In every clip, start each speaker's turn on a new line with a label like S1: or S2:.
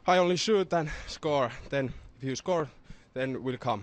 S1: I only shoot and score. Then if you score, then we'll come.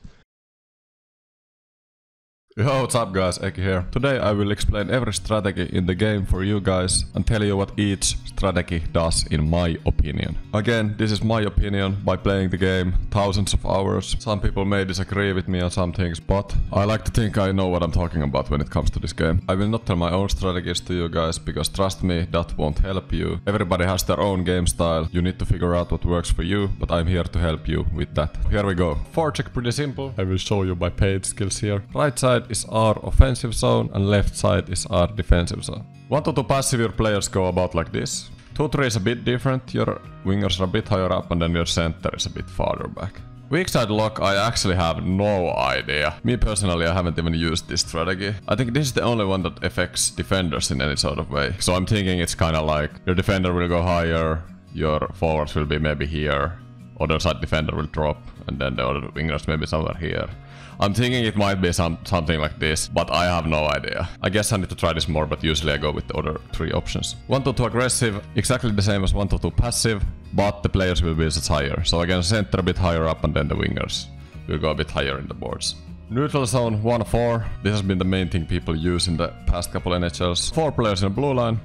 S2: Yo, what's up guys, Eki here. Today I will explain every strategy in the game for you guys and tell you what each strategy does in my opinion. Again, this is my opinion by playing the game thousands of hours. Some people may disagree with me on some things, but I like to think I know what I'm talking about when it comes to this game. I will not tell my own strategies to you guys because trust me, that won't help you. Everybody has their own game style. You need to figure out what works for you, but I'm here to help you with that. Here we go. Forecheck pretty simple. I will show you my paid skills here. Right side is our offensive zone and left side is our defensive zone. 1-2 passive, your players go about like this. 2-3 is a bit different, your wingers are a bit higher up and then your center is a bit farther back. Weak side lock, I actually have no idea. Me personally, I haven't even used this strategy. I think this is the only one that affects defenders in any sort of way. So I'm thinking it's kinda like your defender will go higher, your forwards will be maybe here, other side defender will drop, and then the other wingers maybe somewhere here. I'm thinking it might be something like this, but I have no idea. I guess I need to try this more, but usually I go with the other three options. 1-2 aggressive, exactly the same as 1-2 passive, but the players will be just higher. So again, center a bit higher up and then the wingers will go a bit higher in the boards. Neutral zone 1-4, this has been the main thing people use in the past couple NHLs. 4 players in the blue line.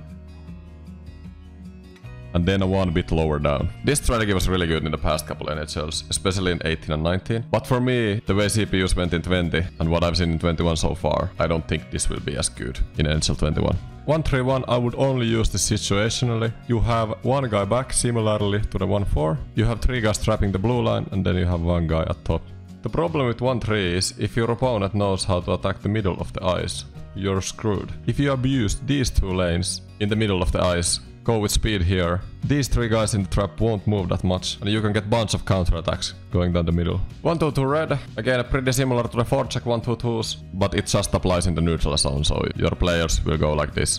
S2: And then a one bit lower down. This strategy was really good in the past couple NHLs, especially in 18 and 19. But for me, the way CPUs went in 20 and what I've seen in 21 so far, I don't think this will be as good in NHL 21. 1-3-1, I would only use this situationally. You have one guy back, similarly to the 1-4. You have 3 guys trapping the blue line and then you have one guy at top. The problem with 1-3 is if your opponent knows how to attack the middle of the ice, you're screwed. If you abuse these 2 lanes in the middle of the ice, go with speed here. These 3 guys in the trap won't move that much and you can get bunch of counterattacks going down the middle. 1-2 red, again pretty similar to the forecheck 1-2s, but it just applies in the neutral zone, so your players will go like this.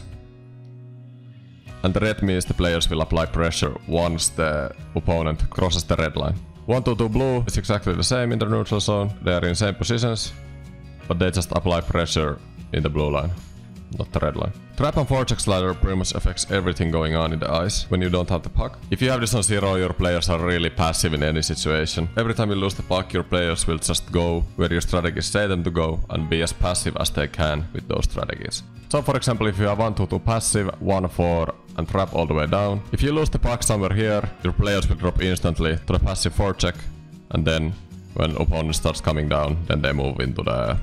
S2: And the red means the players will apply pressure once the opponent crosses the red line. 1-2 blue is exactly the same in the neutral zone, they are in same positions, but they just apply pressure in the blue line, not the red line. Trap and forecheck slider pretty much affects everything going on in the ice when you don't have the puck. If you have this on 0, your players are really passive in any situation. Every time you lose the puck, your players will just go where your strategies say them to go and be as passive as they can with those strategies. So for example, if you have 1-2 passive, 1-4 and trap all the way down, if you lose the puck somewhere here, your players will drop instantly to the passive forecheck, and then when opponent starts coming down, then they move into the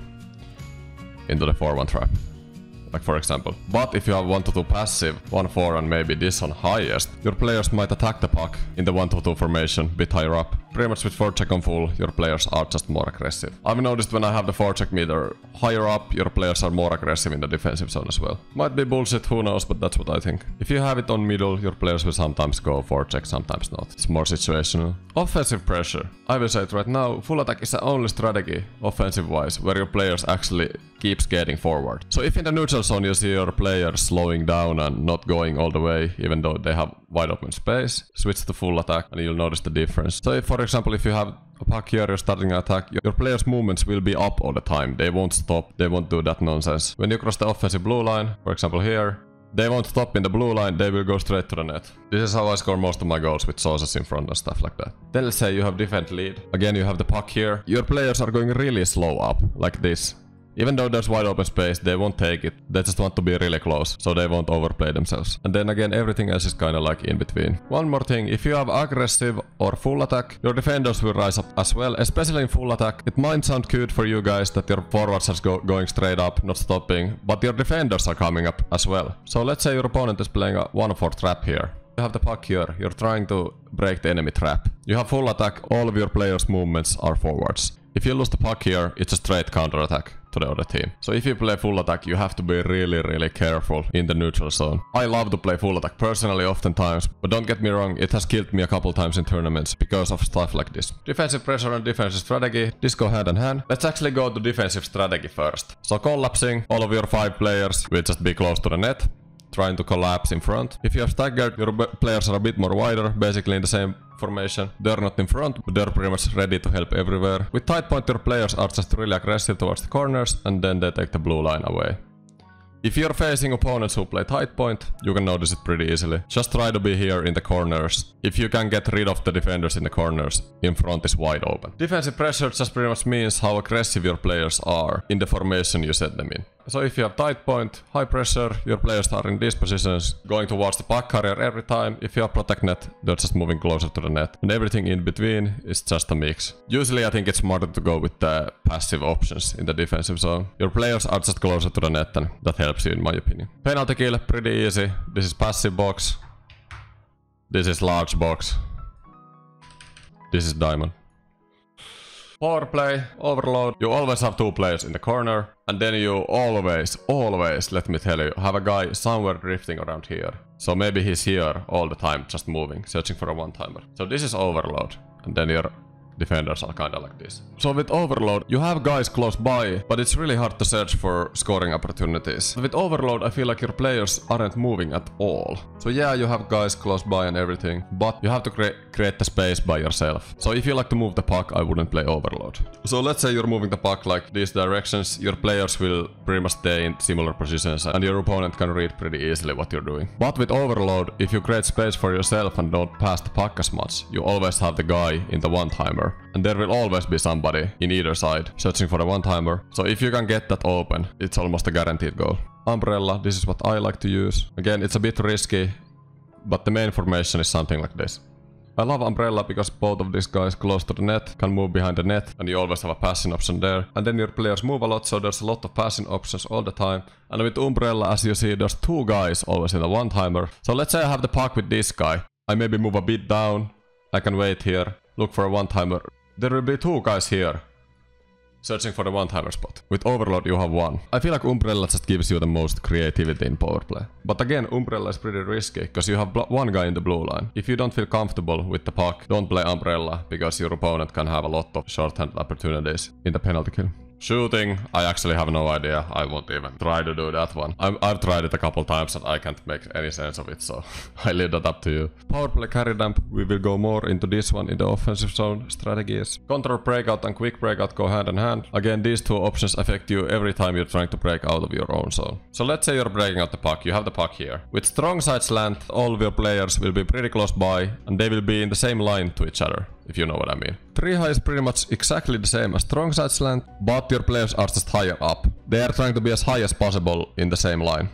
S2: 4-1 trap. Like for example. But if you have 1-2 passive, 1-4 and maybe this on highest, your players might attack the puck in the 1-2 formation, bit higher up. Pretty much with forecheck on full, your players are just more aggressive. I've noticed when I have the forecheck meter higher up, your players are more aggressive in the defensive zone as well. Might be bullshit, who knows, but that's what I think. If you have it on middle, your players will sometimes go forecheck, sometimes not. It's more situational. Offensive pressure. I will say it right now, full attack is the only strategy, offensive wise, where your players actually keep skating forward. So if in the neutral zone you see your players slowing down and not going all the way, even though they have wide open space, switch to full attack and you'll notice the difference. So if, for example, if you have a puck here, you're starting an attack, your players' movements will be up all the time. They won't stop, they won't do that nonsense. When you cross the offensive blue line, for example here, they won't stop in the blue line, they will go straight to the net. This is how I score most of my goals, with sauces in front and stuff like that. Then let's say you have defense lead. Again, you have the puck here. Your players are going really slow up, like this. Even though there's wide open space, they won't take it. They just want to be really close, so they won't overplay themselves. And then again, everything else is kinda like in between. One more thing, if you have aggressive or full attack, your defenders will rise up as well, especially in full attack. It might sound cute for you guys that your forwards are going straight up, not stopping, but your defenders are coming up as well. So let's say your opponent is playing a 1-4 trap here. You have the puck here, you're trying to break the enemy trap. You have full attack, all of your players' movements are forwards. If you lose the puck here, it's a straight counter-attack to the other team. So if you play full attack, you have to be really careful in the neutral zone. I love to play full attack personally oftentimes, but don't get me wrong, it has killed me a couple times in tournaments because of stuff like this. Defensive pressure and defensive strategy, this go hand in hand. Let's actually go to defensive strategy first. So collapsing, all of your 5 players will just be close to the net, trying to collapse in front. If you have staggered, your players are a bit more wider, basically in the same formation. They're not in front, but they're pretty much ready to help everywhere. With tight point, your players are just really aggressive towards the corners, and then they take the blue line away. If you're facing opponents who play tight point, you can notice it pretty easily. Just try to be here in the corners. If you can get rid of the defenders in the corners, in front is wide open. Defensive pressure just pretty much means how aggressive your players are in the formation you set them in. So if you have tight point, high pressure, your players are in these positions, going towards the puck carrier every time. If you have protect net, they're just moving closer to the net. And everything in between is just a mix. Usually I think it's smarter to go with the passive options in the defensive zone. Your players are just closer to the net and that helps you in my opinion. Penalty kill, pretty easy. This is passive box. This is large box. This is diamond. Power play, overload. You always have 2 players in the corner. And then you always, let me tell you, have a guy somewhere drifting around here. So maybe he's here all the time, just moving, searching for a one-timer. So this is overload. And then your defenders are kinda like this. So with overload, you have guys close by, but it's really hard to search for scoring opportunities. With overload, I feel like your players aren't moving at all. So yeah, you have guys close by and everything, but you have to create the space by yourself. So if you like to move the puck, I wouldn't play overload. So let's say you're moving the puck like these directions, your players will pretty much stay in similar positions and your opponent can read pretty easily what you're doing. But with overload, if you create space for yourself and don't pass the puck as much, you always have the guy in the one-timer. And there will always be somebody in either side searching for the one-timer. So if you can get that open, it's almost a guaranteed goal. Umbrella, this is what I like to use. Again, it's a bit risky, but the main formation is something like this. I love umbrella because both of these guys close to the net can move behind the net and you always have a passing option there. And then your players move a lot, so there's a lot of passing options all the time. And with umbrella, as you see, there's 2 guys always in the one-timer. So let's say I have the puck with this guy. I maybe move a bit down. I can wait here, look for a one-timer. There will be 2 guys here, searching for the one-timer spot. With overload you have 1. I feel like umbrella just gives you the most creativity in power play. But again, umbrella is pretty risky, because you have 1 guy in the blue line. If you don't feel comfortable with the puck, don't play umbrella, because your opponent can have a lot of short-handed opportunities in the penalty kill. Shooting, I actually have no idea. I won't even try to do that one. I've tried it a couple times and I can't make any sense of it, so I leave that up to you. Powerplay carry dump, we will go more into this one in the offensive zone strategies. Counter breakout and quick breakout go hand in hand. Again, these 2 options affect you every time you're trying to break out of your own zone. So let's say you're breaking out the puck, you have the puck here. With strong side slant, all of your players will be pretty close by and they will be in the same line to each other, if you know what I mean. 3 high is pretty much exactly the same as strong side slant, but your players are just higher up. They are trying to be as high as possible in the same line.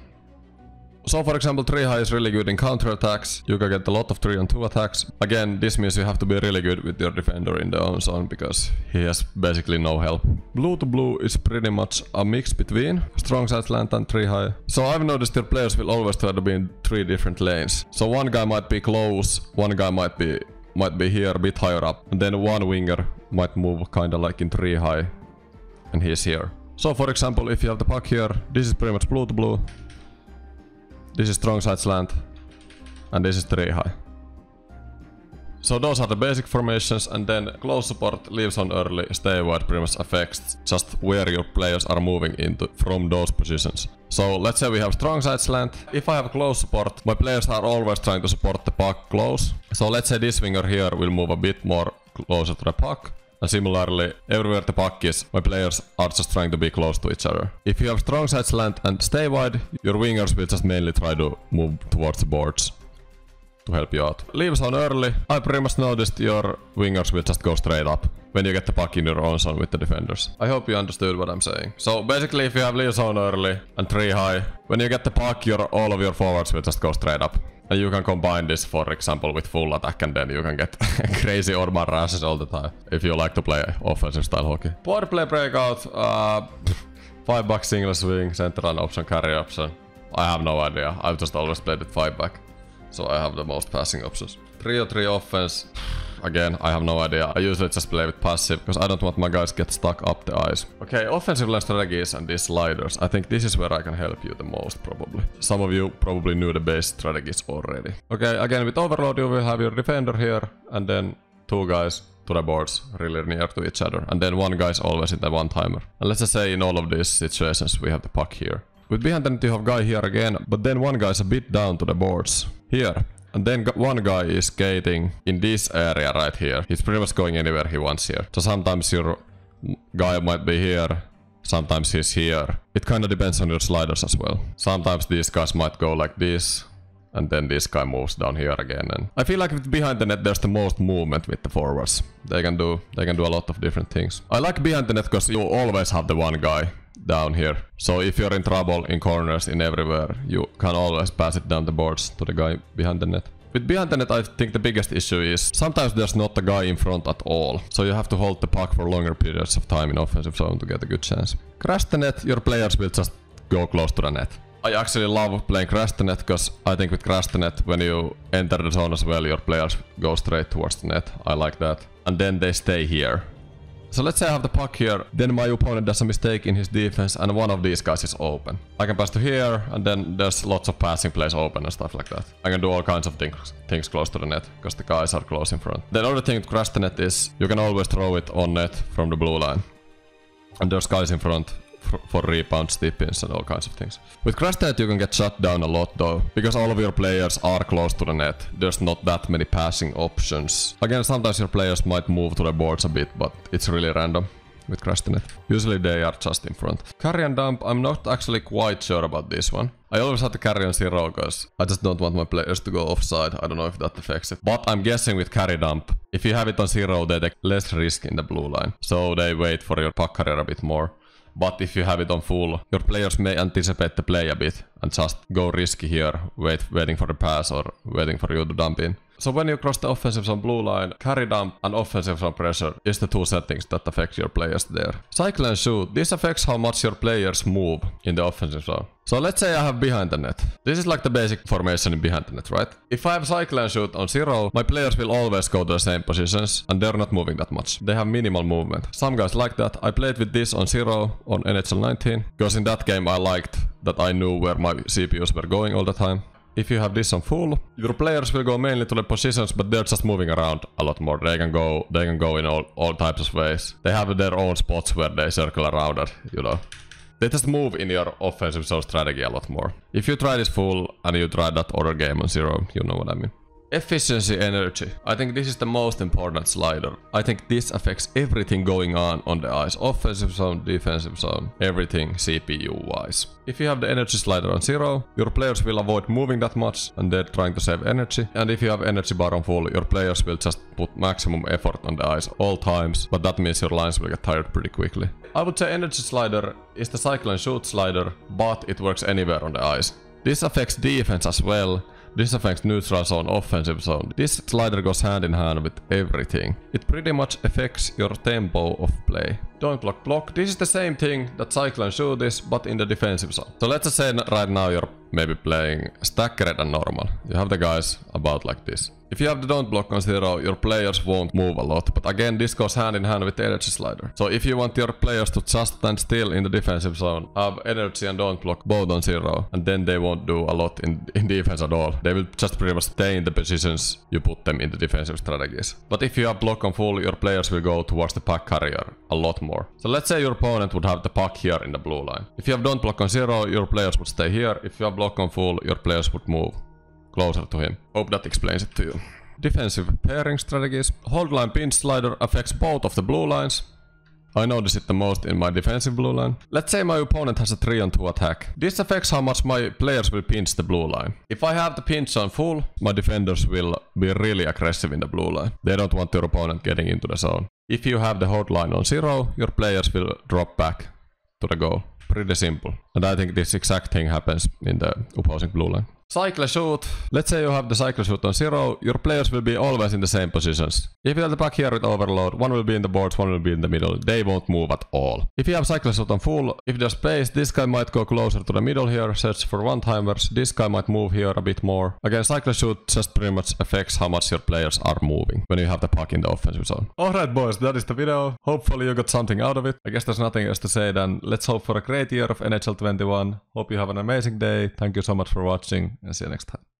S2: So for example, 3 high is really good in counter attacks. You can get a lot of 3-on-2 attacks. Again, this means you have to be really good with your defender in the own zone because he has basically no help. Blue to blue is pretty much a mix between strong side slant and 3 high. So I've noticed your players will always try to be in 3 different lanes. So one guy might be close, one guy might be here a bit higher up, and then one winger might move kinda like in 3 high, and he's here. So for example, if you have the puck here, this is pretty much blue to blue, this is strong side slant, and this is 3 high. So those are the basic formations, and then close support, leave zone early, stay wide pretty much affects just where your players are moving into from those positions. So let's say we have strong side slant. If I have close support, my players are always trying to support the puck close. So let's say this winger here will move a bit more closer to the puck. And similarly, everywhere the puck is, my players are just trying to be close to each other. If you have strong side slant and stay wide, your wingers will just mainly try to move towards the boards to help you out. Leave zone early. I pretty much noticed your wingers will just go straight up when you get the puck in your own zone with the defenders. I hope you understood what I'm saying. So basically, if you have leave zone early and 3 high, when you get the puck, all of your forwards will just go straight up. And you can combine this, for example, with full attack, and then you can get crazy Orban rushes all the time, if you like to play offensive style hockey. Power play breakout, 5-back single swing, center and option, carry option. I have no idea. I've just always played with 5-back. So I have the most passing options. 3-on-3 offense. Again, I have no idea. I usually just play with passive because I don't want my guys to get stuck up the ice. Okay, offensive line strategies and these sliders. I think this is where I can help you the most, probably. Some of you probably knew the base strategies already. Okay, again, with overload you will have your defender here and then 2 guys to the boards really near to each other. And then 1 guy is always in the one-timer. And let's just say in all of these situations we have the puck here. With behind them you have guy here again, but then 1 guy is a bit down to the boards. Here. And then 1 guy is skating in this area right here. He's pretty much going anywhere he wants here. So sometimes your guy might be here, sometimes he's here. It kinda depends on your sliders as well. Sometimes these guys might go like this, and then this guy moves down here again. And I feel like with behind the net there's the most movement with the forwards. They can do a lot of different things. I like behind the net because you always have the one guy down here. So if you're in trouble in corners, in everywhere, you can always pass it down the boards to the guy behind the net. With behind the net, I think the biggest issue is sometimes there's not a guy in front at all. So you have to hold the puck for longer periods of time in offensive zone to get a good chance. Crash the net, your players will just go close to the net. I actually love playing Crash the net because I think with Crash the net, when you enter the zone as well, your players go straight towards the net. I like that. And then they stay here. So let's say I have the puck here, then my opponent does a mistake in his defense and one of these guys is open. I can pass to here, and then there's lots of passing plays open and stuff like that. I can do all kinds of things close to the net, because the guys are close in front. The other thing to Crash the net is, you can always throw it on net from the blue line. And there's guys in front for rebounds, tip-ins and all kinds of things. With Crash the net you can get shut down a lot though, because all of your players are close to the net. There's not that many passing options. Again, sometimes your players might move to the boards a bit, but it's really random with Crash the net. Usually they are just in front. Carry and dump, I'm not actually quite sure about this one. I always have to carry on zero because I just don't want my players to go offside. I don't know if that affects it. But I'm guessing with carry dump, if you have it on zero, they take less risk in the blue line. So they wait for your puck carrier a bit more. But if you have it on full, your players may anticipate the play a bit and just go risky here, waiting for the pass or waiting for you to dump in. So when you cross the offensive zone blue line, carry dump and offensive zone pressure is the two settings that affect your players there. Cycle and shoot, this affects how much your players move in the offensive zone. So let's say I have behind the net. This is like the basic formation in behind the net, right? If I have cycle and shoot on zero, my players will always go to the same positions and they're not moving that much. They have minimal movement. Some guys like that. I played with this on zero on NHL 19 because in that game I liked that I knew where my CPUs were going all the time. If you have this on full, your players will go mainly to the positions, but they're just moving around a lot more. They can go in all types of ways. They have their own spots where they circle around it, you know. They just move in your offensive zone strategy a lot more. If you try this full and you try that other game on zero, you know what I mean. Efficiency, energy. I think this is the most important slider. I think this affects everything going on the ice. Offensive zone, defensive zone, everything CPU wise. If you have the energy slider on zero, your players will avoid moving that much and they're trying to save energy. And if you have energy bar on full, your players will just put maximum effort on the ice all times, but that means your lines will get tired pretty quickly. I would say energy slider is the cycle and shoot slider, but it works anywhere on the ice. This affects defense as well. This affects neutral zone, offensive zone. This slider goes hand in hand with everything. It pretty much affects your tempo of play. Don't block. This is the same thing that cycle and shoot is, but in the defensive zone. So let's just say right now you're maybe playing staggered and normal. You have the guys about like this. If you have the don't block on zero, your players won't move a lot. But again, this goes hand in hand with the energy slider. So if you want your players to just stand still in the defensive zone, have energy and don't block both on zero, and then they won't do a lot in defense at all. They will just pretty much stay in the positions you put them in the defensive strategies. But if you have block on full, your players will go towards the puck carrier a lot more. So let's say your opponent would have the puck here in the blue line. If you have don't block on zero, your players would stay here. If you have block on full, your players would move closer to him. Hope that explains it to you. Defensive pairing strategies. Hold line pinch slider affects both of the blue lines. I notice it the most in my defensive blue line. Let's say my opponent has a 3-on-2 attack. This affects how much my players will pinch the blue line. If I have the pinch on full, my defenders will be really aggressive in the blue line. They don't want their opponent getting into the zone. If you have the hold line on zero, your players will drop back to the goal. Pretty simple. And I think this exact thing happens in the opposing blue line. Cycle shoot. Let's say you have the cycle shoot on zero, your players will be always in the same positions. If you have the back here with overload, one will be in the boards, one will be in the middle. They won't move at all. If you have cycle shoot on full, if there's space, this guy might go closer to the middle here, search for one-timers. This guy might move here a bit more. Again, cycle shoot just pretty much affects how much your players are moving when you have the puck in the offensive zone. Alright boys, that is the video. Hopefully you got something out of it. I guess there's nothing else to say than let's hope for a great year of NHL 21. Hope you have an amazing day. Thank you so much for watching and see you next time.